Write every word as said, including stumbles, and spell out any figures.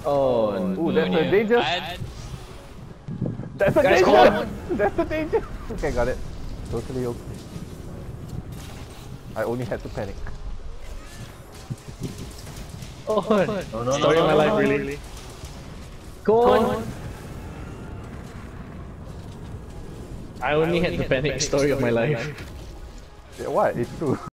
Oh, Ooh, that's no, a danger. I- That's a Guys, danger. come That's a danger. Okay, got it. Totally okay. I only had to panic. oh, No, no, story no, of my no, life, no, really. really. Go on. I only had the panic story of my life. Yeah, what? It's true.